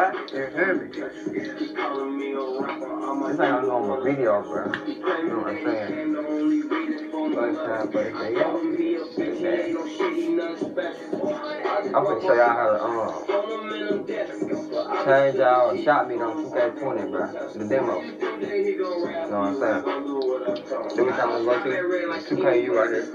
You hear me? This ain't a normal video, bro. You know what I'm saying? First time for the day. I'm gonna show y'all how to change y'all shot meet on 2K20, bro. The demo. You know what I'm saying? Do we time to go to 2KU right here.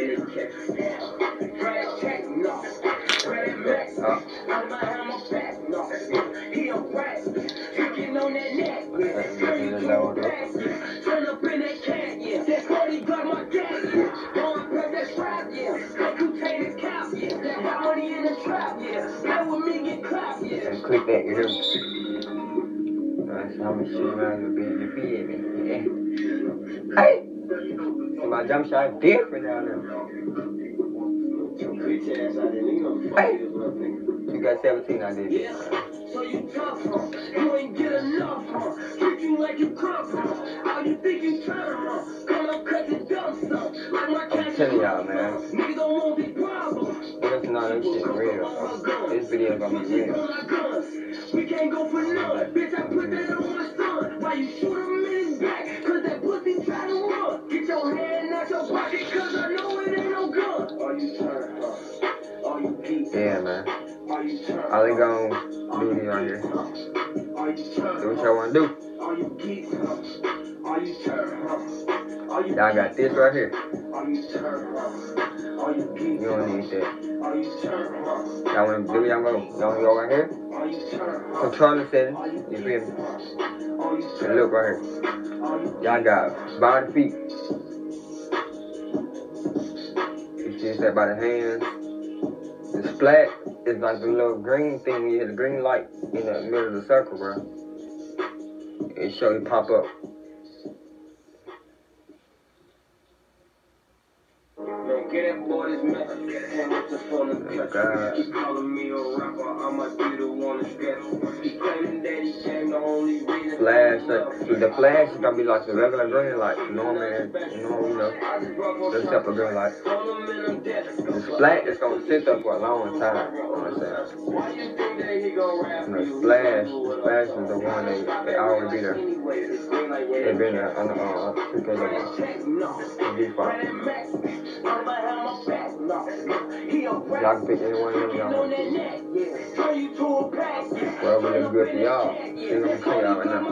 And click that, you hear me? That's how we shoot around the beat, you feel me? Yeah. Hey! So my jump shot is different down there. Hey! You got 17, I did. So you tough, huh? You ain't get enough, huh? Treat you like you come, huh? How you think you turn, huh? Come up, cut the dumb stuff. Like my I'm telling y'all, man. Niggas don't want these problems. Listen, no, this shit real. This video gonna be real. We can't go for none. Bitch, I put that on my son. Why you shoot him in his back? Cause that pussy try to run. Get your hand out your pocket, cause I know it ain't no gun. Are you turned, huh? Are you geek? Yeah, man. Are you turned? All they gon' do me right here. Are you turned? Do what y'all wanna do. Are you geek? Are you turned, huh? Y'all got this right here. Are you turned, huh? Are you geek? You don't need that. Are you turned, huh? Y'all wanna do y'all go? Y'all wanna go right here? Are you turned, huh? Controller setting. You feel me? And look right here. Y'all got body feet. You see that by the hands. The splat is like the little green thing. You hit the green light in the middle of the circle, bro. It show you pop up. Get that boy this message. Hang with the phone and touch. He calling me a rapper. I might be the one to sketch. He claiming that he came the only reason. Flash, the flash is gonna be like the regular green light. Normal, you know. Except for green light. The splat is gonna sit there for a long time. You know what I'm saying? And the splash is the one they always be there. They've been there on the 2K. Y'all can pick any one of them y'all want. Whatever looks good for y'all. See what I'm saying y'all right now.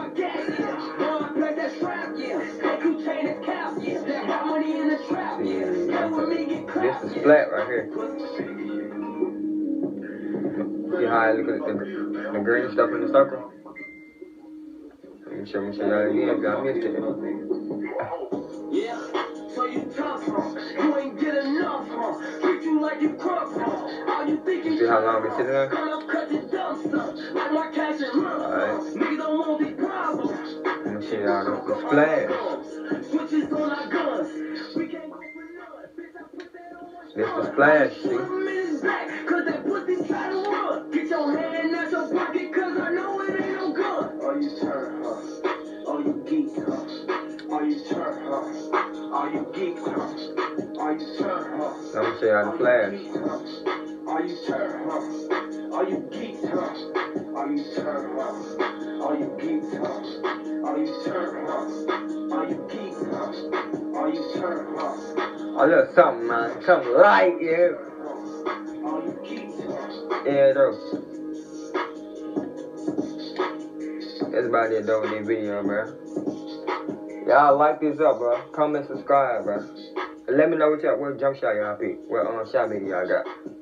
See, this is flat right here. See how I look at the green stuff in the circle? Let me show y'all again if y'all missed it. Yeah. So you tough, huh? You ain't get enough, huh? Treat you like you crump, huh? All you think is see how long we sitting there? Come up, cut your dumb stuff. Like my cash and run. Alright. Niggas don't want these problems. Let me show y'all the splash. Switches on our guns. We can't go for none. Bitch, I put that on my this the splash, see? Cause that pussy try to run. Get your hand out your pocket, cause I know it ain't no gun. Are you turned, huh? Are you geek, huh? Are you turned, huh? Are you geek, huh? Are you turned, huh? Let me show y'all the flash. Are you turned, huh? Are you geek, huh? Are you turned, huh? Are you geek, huh? Are you turned, huh? Are you geek, huh? Are you turned, huh? A little something, man. Something light, yeah. Are you geek, huh? Yeah, though. That's about it, though, with this video, bro. Y'all like this up, bro. Comment, subscribe, bro. And let me know what jump shot y'all pick. What shot media y'all got.